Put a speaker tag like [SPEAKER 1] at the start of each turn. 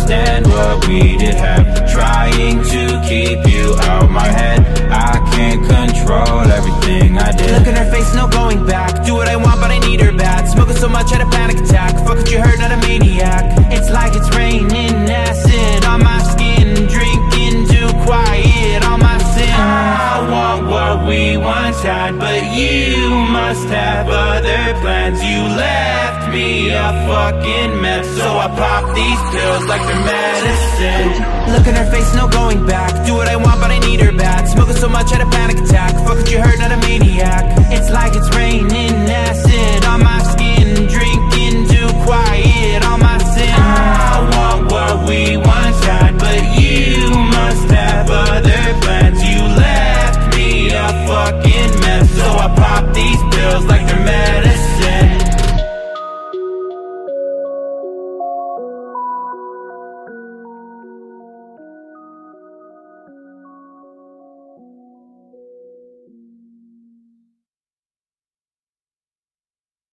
[SPEAKER 1] understand what we did have. Trying to keep you out my head, I can't control everything I did.
[SPEAKER 2] Look in her face, no going back. Do what I want, but I need her bad. Smoking so much, had a panic attack. Fuck what you heard, not a maniac. It's like it's raining acid on my skin. Drinking too quiet on my sin. I want what we once had, but you must have other plans. You left me a fucking mess, so I pop these pills like they're medicine. Look in her face, no going back. Do what I want, but I need her bad. Smoking so much, had a panic attack. Fuck what you heard, not a maniac. It's like it's raining acid on my skin. Drinking too quiet on my sin. I want what we once had, but you must have other plans. You left me a fucking mess, so I pop these pills like